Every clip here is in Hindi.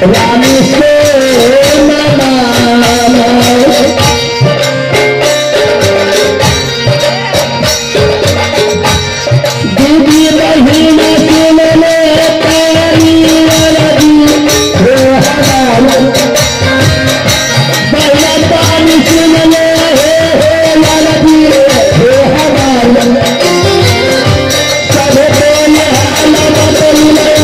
रानी से दीदी बहन सुन ले पानी वाला दी बहना पानी सुन ले वाला दी सब बोले हाला बदल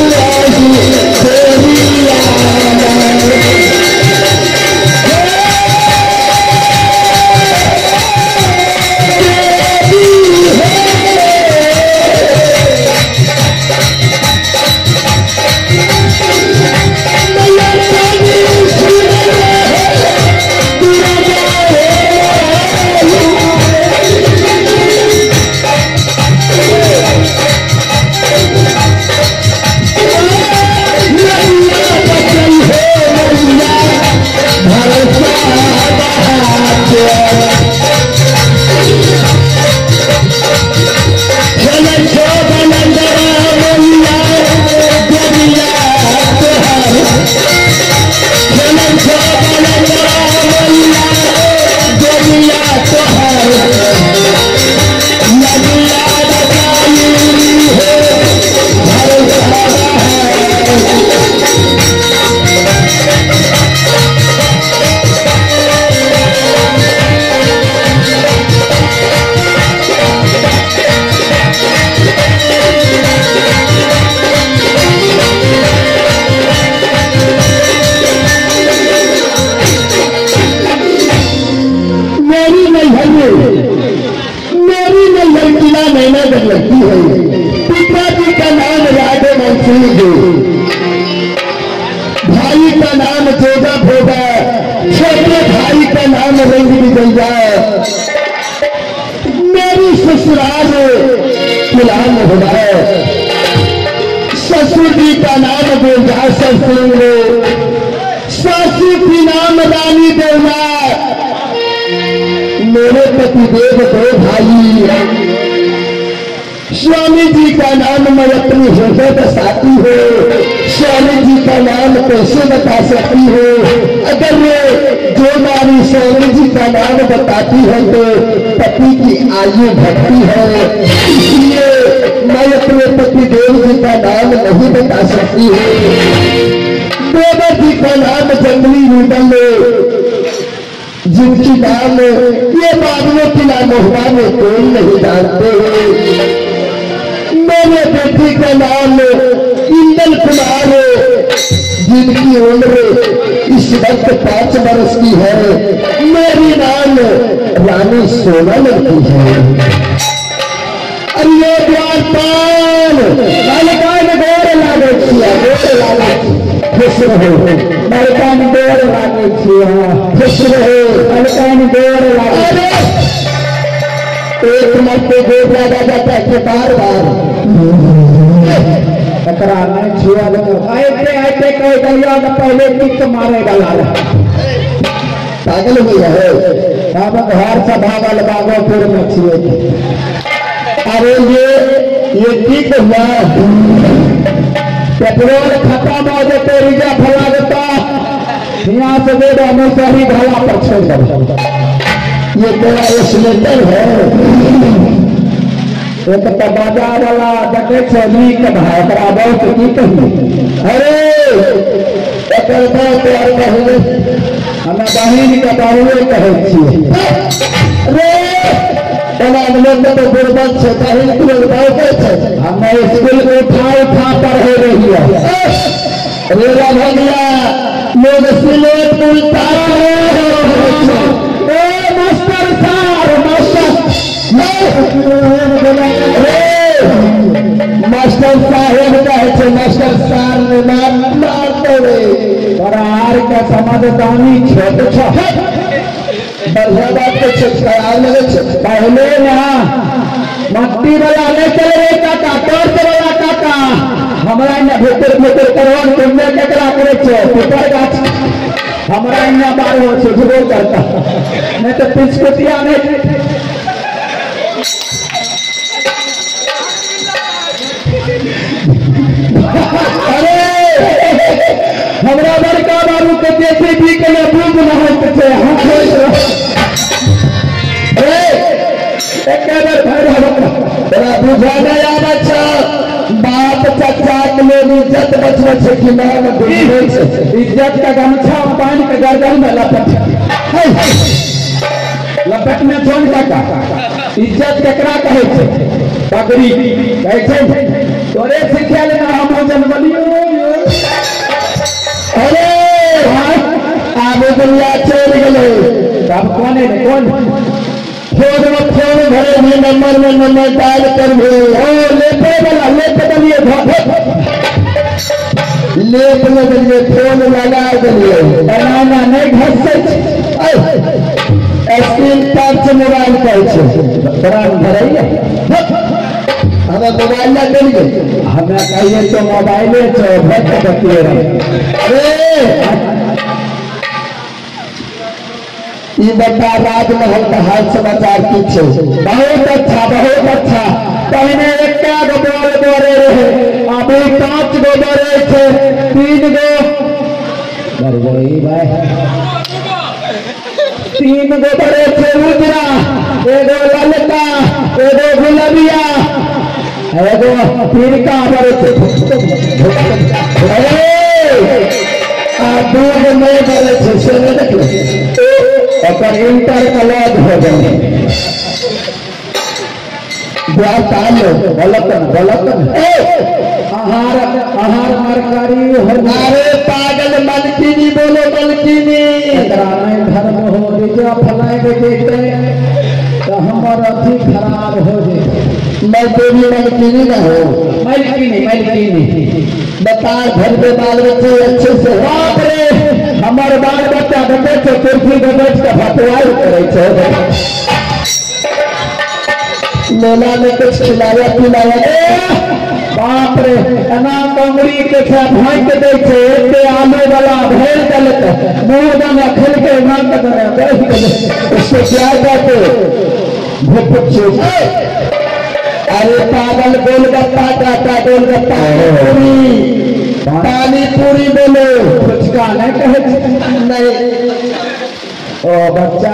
लगती है। पिताजी का नाम राघव सिंह, भाई का नाम जोगा भोगा, छोटे भाई का नाम रंग विजया, मेरी ससुराल किलान होगा, ससुर जी का नाम गुरदासर सिंह, सासू की नाम रानी देवना, मेरे पतिदेव दो भाई, स्वामी जी का नाम मैं अपनी हृदय बताती हूँ, स्वामी जी का नाम कैसे बता सकती हूँ? अगर जो नारी स्वामी जी का नाम बताती है तो पति की आयु घटती है, इसलिए मैं अपने पतिदेव जी का नाम नहीं बता सकती हूँ। देवर जी का नाम जंगली नीडल, जिनकी नाम ये बादलों की नाम हुआ में कोई नहीं जानते हैं। मेरे बेटी का नाम इंदल कुमार, जिनकी उम्र इस वक्त 5 वर्ष की है, मेरी नाम रानी सोना लगती है। अरे द्वारपाल बालिकाएं गोर लागे छिया, गोर लागे खुश रहो, बालिकाएं गोर लागे छिया, खुश रहो, बालिकाएं गोर लागे। एक मरते गोर लगा जाता है बार बार आते कह गया पहले टिक मारे वाला पागल हुई है। अब घर से भागल बागोपुर में छिए। अरे ये टिक हुआ, पेट्रोल खत्म हो जाते रिजर्व लगता, यहाँ से दे दो हमें सही भला पर छोड़ दो। ये तेरा स्लेटर है, एक तो बाजार वाला जटे छोड़ी के भाई बहुत की कही। अरे हमें बहन के बहुए कहे तो गुरबत से बहन हमें स्कूल में उठा पढ़े रही है। रेला भैया लोग सिलेट मिलता मास्टर साहब, मास्टर साहेब कहे मास्टर साहब मार के समझदानी छोट बढ़िया बात पहले ना मट्टी वाला नहीं चले काका, टॉर्च वाला काका हमारा भीतर भीतर करवन तुमने ककरा करे पिपर गाछ हमारा इन्ना बार हो सुझबो करता नहीं तो पिछकुटिया नहीं। अरे हमरा बड़का बाबू के देखे भी के बूझ नहीं थे हम तोरा बुझा नहीं आवे छ बाप चाचा के लोग इज्जत बचवे छै कि नाम बुझे छै इज्जत का गमछा बांध के गर्दन में लपट में छोड़ का इज्जत केकरा कहे छै पगड़ी कहे छै तोरे सिखा लेना हम जन्म लियो अरे आब दुनिया चल गेले अब कौन फोन भरे भी नंबर में नंबर डायल कर भी लेपे बलिए लेप में दिलिए फोन लगा दिलिए बनाना नहीं घस स्क्रीन टच मोबाइल कहै प्राण भरैया हमें मोबाइल ना करिए हमें कहिए तो मोबाइले छो भक्त बतिए ये बता राजमहल का हाल समाचार की छे बहुत अच्छा पहले एक गो बोल बोरे रहे अभी 5 गो बोरे थे 3 गो डर गई भाई 3 गो बोरे थे उजरा एगो ललका एगो गुलाबिया एगो पीरका बोरे थे अरे दूध नहीं बोले थे सुने देखो और इंटर कलर हो गए आहार मरकारी अरे पागल मलकिनी बोलो मलकिनी धर्म हो विजय फलाए देखते तो हमारा अति खराब हो जाए मलकिनी ना हो मलकिनी बता घर में बाल बच्चे अच्छे से बाप रे हमारे बाल बच्चा बैठे थे कुर्सी पे बैठ के भटवाई करे मेला में कुछ खिलाया बाप रे एना कमरी के साथ भाई दे आलू वाला भेल गलत मुंह दाना खेल के उसको क्या कहते अरे पागल गोलगप्पा काटा गोलगप्पा पानी पूरी बोलो फुचका नहीं कहे नहीं ओ बच्चा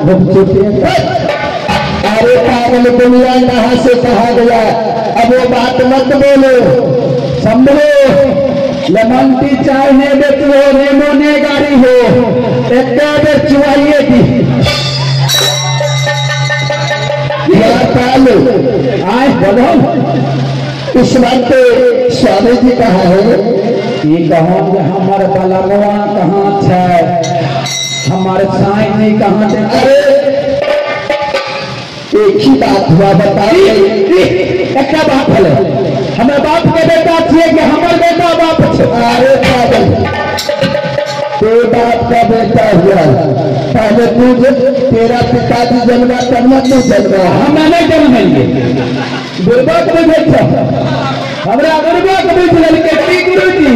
अरे पागल दुनिया कहाँ से कहा गया अब वो बात मत बोलो संभलो लेमन टी चाय ने बेचो रेमो ने गाड़ी हो एक चुवाइए की आए बोलो इस बात पे स्वामी जी कहा है ये कहो हमारे बलमवा कहाँ है हमारे साईं जी कहाँ थे अरे एक ही बात हुआ बताइए एक बात है हमें बाप के बेटा चाहिए कि हमारे बेटा बाप अरे पागल तो बाप का बेटा हुआ पहले तू तेरा पिताजी जन्मा तब न तू जन्मा हम नहीं जन्मेंगे गुरुबात में बैठा हमरा गुरुबात में चल के गुरु जी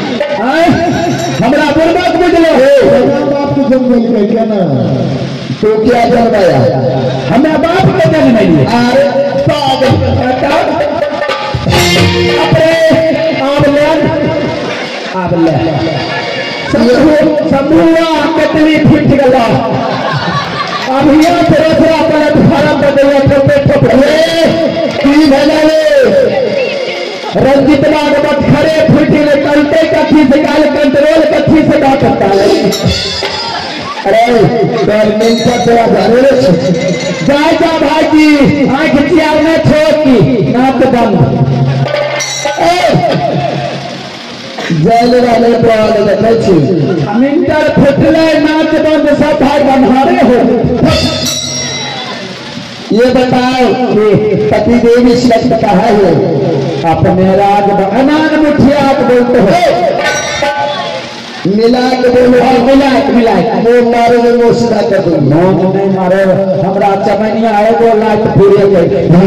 हमरा गुरुबात में चले हो बाप को जन्म के क्या ना तो क्या जन्माया हमें बाप के जन्म नहीं अरे पागल अपने आबले समूह कितनी फिट गला अब यहाँ पे रखा पर फार्म बदल ठोपे की भले रंजित बाग मत खड़े फुटी ने कलते कथी से गाल कंट्रोल कथी से बात करता है अरे गवर्नमेंट का तेरा घरे जाएगा भाई आंख चियार में छोड़ की नाक बंद जल वाले मिंटर फुटले नाच बंद सब भाई बंधारे हो ये बताओ कि पति देवी शब्द कहा है अपने राज अनान मुठिया बोलते हो मिला के बोलो मिला वो मारो वो सीधा कर दो नहीं मारो हमरा चमनिया है वो लाइट पूरे गए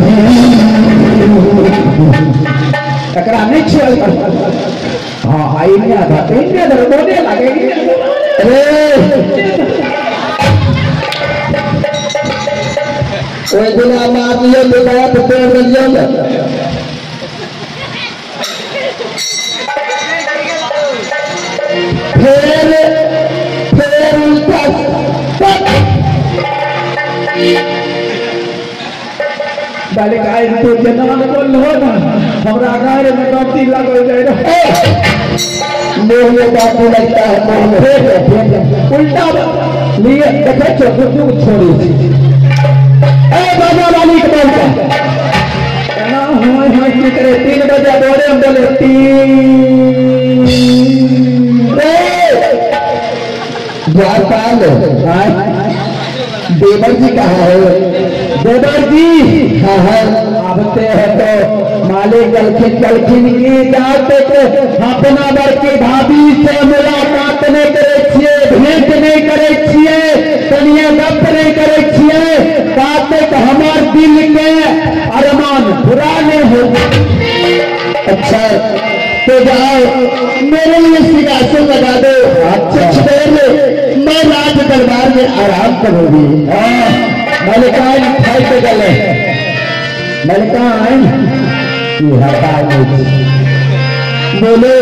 टकरा नहीं छोड़ हाँ आई नहीं आता इन्हें रोने लगेगी अरे कोई दिन मार लिया तो गया तो पेड़ बन जाओगे बालिकाएं तो जना बोल हो ना हमरा गाय में गलती लगल जाए मोह बाबू लगता है मोह फिर उल्टा लिए देखे छोटू छोड़ी ए बाबा वाली के बोल ना हुआ है कि करे 3 बजे बोले हम बोले 3 यार पाल देवर जी कहाँ है देवर जी हाँ हाँ आते हैं तो मालिक गलखिन की जाते अपना बड़की भाभी से मुलाकात नहीं करे छिए भेंट नहीं करे छिए कनिया गप नहीं करे छिए ताते हमार दिल के अरमान पूरा नहीं हो। अच्छा तो जाओ मेरे लिए सिंहासन लगा दो कुछ देर मैं राज दरबार में आराम करूंगी। मलिकाएं खाई के गले मलिकाएं बोले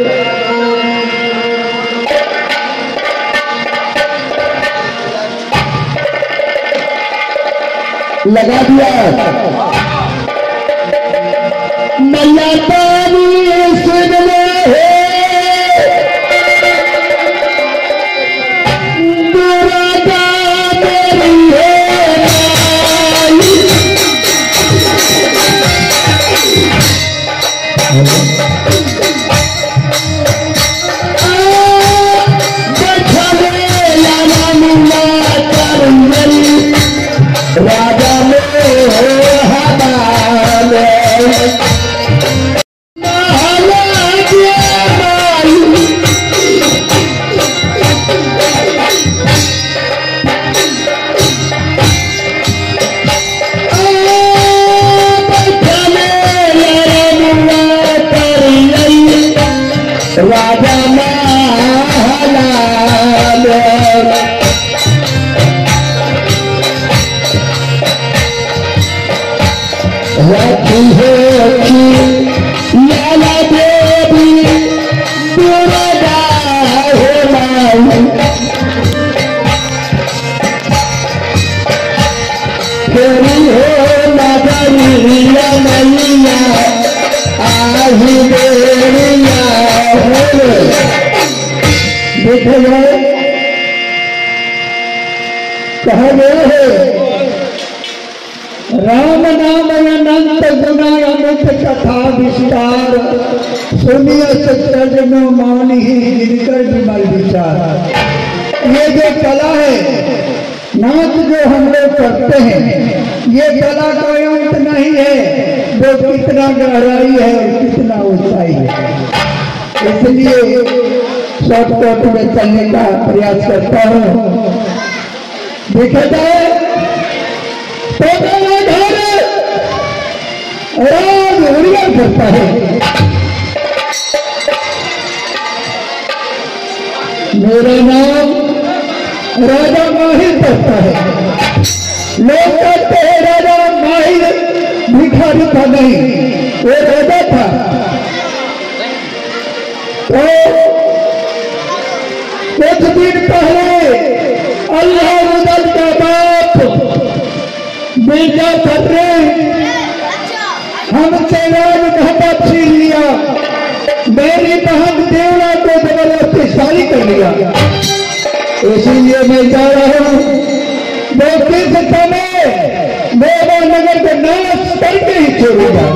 लगा दिया मैया पानी सुन ले राजा में राजा रखी है लाला देवी दुर्गा है तेरी हो नगरिया मैया आही देरिया देखे गए कहा गए है राम नाम अनंत गुना अमित कथा विस्तार सुनिए सत्संग मान ही गिरकर विमल विचार। ये जो कला है नाच जो हम लोग करते हैं ये कला कोई अंत नहीं है वो कितना गहराई है और कितना ऊंचाई है। इसलिए शॉर्टकट में चलने का प्रयास करता हूँ। देखा जाए तो राज उड़िया करता है मेरा नाम राजा माहिर करता है। लोग कहते हैं राजा माहिर भिखारी था नहीं वो राजा था। तो कुछ दिन पहले अल्लाह मुदल का बाप बेटा फटरे हमसे राजघाटा छीन लिया मेरी बहन देवला को जबरदस्ती शादी कर लिया। इसीलिए मैं जा रहा हूँ वो किस समय मेरा नगर को नाश करके ही छोड़ूंगा।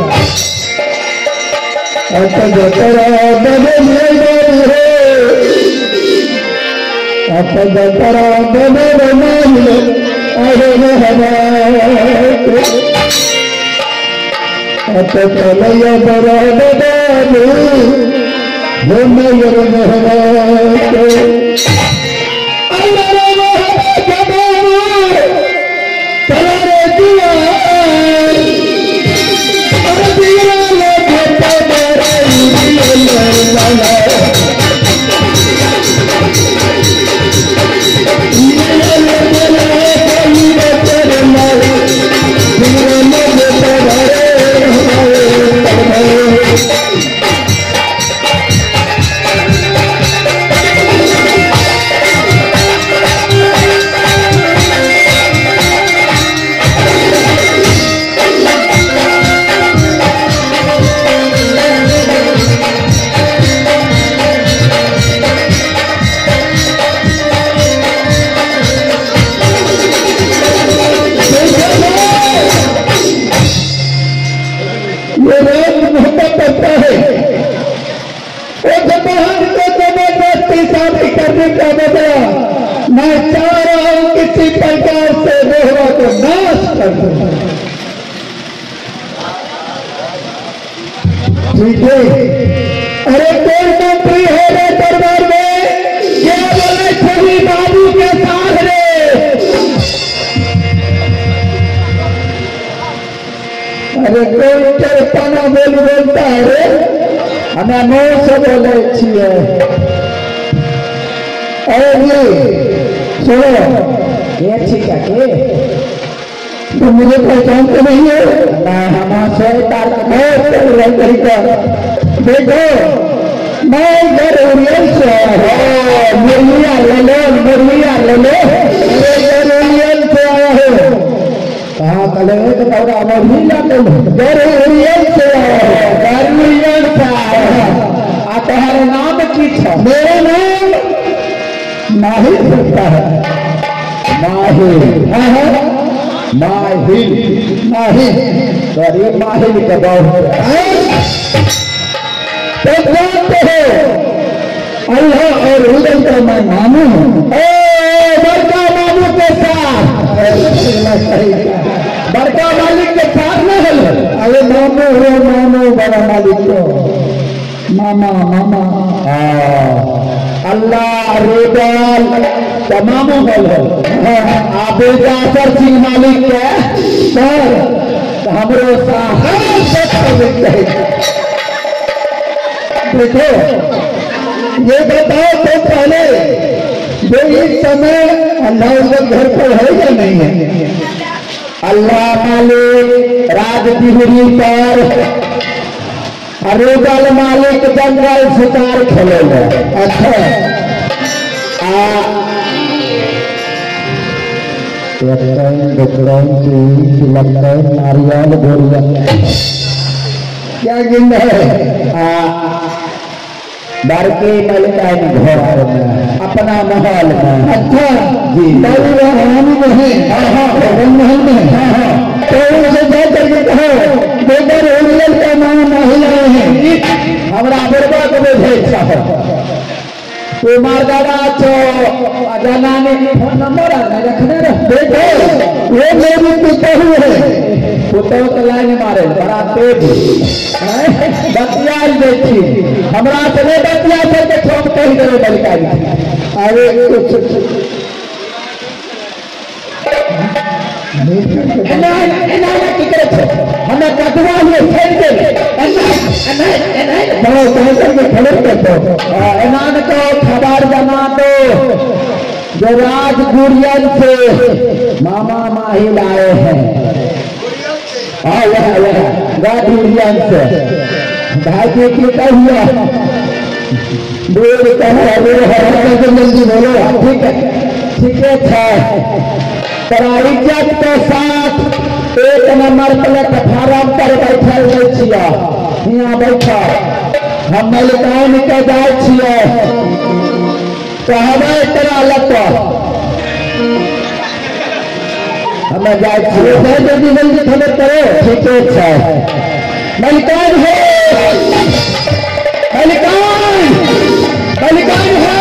अरे कोई चरपना बोलता है रे, हमें मुँह से बोले छिए। अरे जी सुनो, ये ठीक है के तो मुझे पहचानते नहीं है ना, हम से तार देखो मैं इधर ओरियन से आया हूँ, मुर्गिया ले लो ओरियन से आया हूँ। कहाँ कले तो तौरा मुर्गी लाते इधर ओरियन से आया हूँ, गर्मियन से आया। आ तुम्हारे नाम की छ? मेरा नाम माहिर होता है। माहिर। हाँ माहिर सॉरी माहिर का बहुत तो जानते हो अल्लाह और हुजूर का मैं मानू हूँ। बड़का मामू के साथ, बड़का मालिक के साथ न हल। अरे मामू हो मामू, बड़ा मालिक को मामा मामा। अल्लाह रेबाल तमाम हल आबे जाफर सिंह मालिक के सर हमरो देखो ये बताओ तो पहले जो इस समय अल्लाह उधर घर पर है या नहीं है? अल्लाह मालिक राजगिरी पर, रेबाल मालिक जंगल शिकार खेले। अच्छा नारियल बोरिया क्या गिन है? बड़के मलिकाइन घर में अपना महल में। अच्छा जी रानी में है। महल में है। तो उसे जा करके कहो बेटा ओरियन का नाम महिलाएं हैं, हमारा बरबा को भेज तो मारदारा चो अजाना ने फोन नंबर आने रखने रख देखो वो मेरी पुतहू है। पुतहू तो लाइन मारे बड़ा तेज बतिया देखी हमरा से नहीं बतिया से छोट कही दे बलिकारी। अरे हमें कटवा लिए फेंक दे खड़े करते एनान को खबर बना दो जो राजगुरियन से मामा माहिल आए हैं। राजगुरियन से भाई की कहिए जल्दी बोलो। ठीक है तोरा इज्जत के साथ एक नंबर प्लेटफार्म पर बैठल रहे छिया। यहाँ बैठा हम मलिकाइन के जाए छिए तो हमें तेरा लगता हमें जाए छिए। जल्दी जल्दी खबर करो। ठीके है मलिकाइन है, मलिकाइन मलिकाइन है।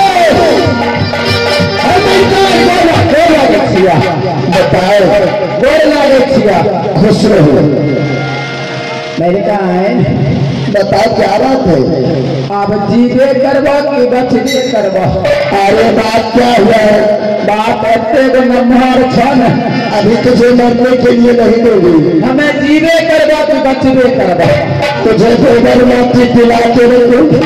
बताओ गोर लागे छिया। खुश रहो। मैंने कहा है बताओ क्या बात है? आप जीवे करवा कि बचने करवा? अरे बात क्या है? बात एते नंबर छन अभी तुझे मरने के लिए नहीं दोगी। हमें जीवे करवा कि बचने करवा? तुझे गोबर माटी पिला के रखूं।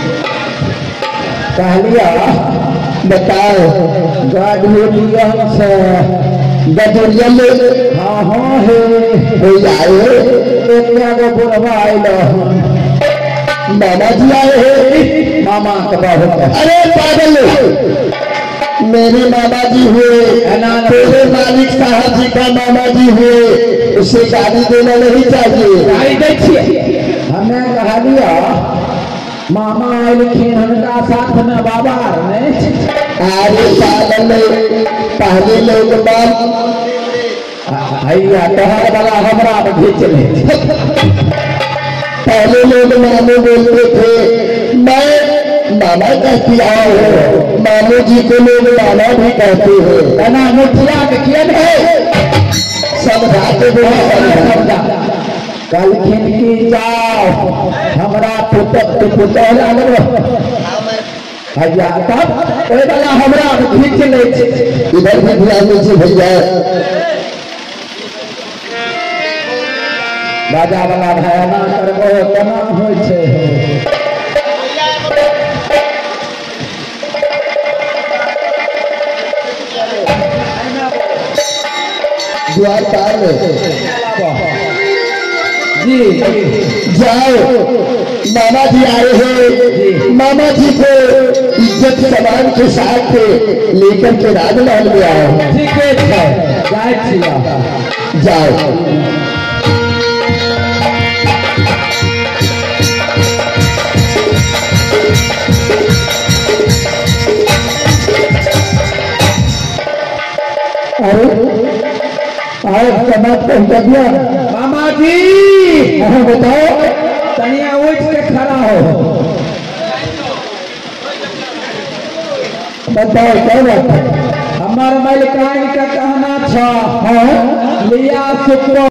कहलिया बताओ गडुरिया से गडुरिया में हाँ है हो आए को बुढ़वा आइलो मामा जी आए हैं। मामा का बहुत। अरे पागल मेरे मामा जी हुए, तेरे मालिक साहब जी का मामा जी हुए, उसे गाली देना नहीं चाहिए। गाली देखिए हमें कहा दिया मामा आए उनका साथ में बाबा ने। अरे पागल पहले लोग भैया तोहर वाला हमरा घींच ले। पहले लोग मामू बोलते थे, मैं मामा कहती आओ। मामू जी को लोग मामा भी कहते हैं। ना मुखिया के किया समझाते समझा कल खिनकी जाओ हमरा पुतह लागल भैया तब ओए वाला हमरा खींच ले। इधर भी ध्यान दीजिए भैया। राजा वाला भायना करबो केना होइ छै द्वारपाल जी जाओ मामा जी आए हैं, मामा जी को इज्जत सम्मान के साथ लेकर के राजमहल में आओ। ठीक है जाए छिया जाओ। अरे आज समाज पहुंचा दिया मामा जी। हाँ बताओ। तनिया उठ के खड़ा हो। बताओ क्या बात है? हमार मलिकान का कहना था हाँ लिया सुप्रो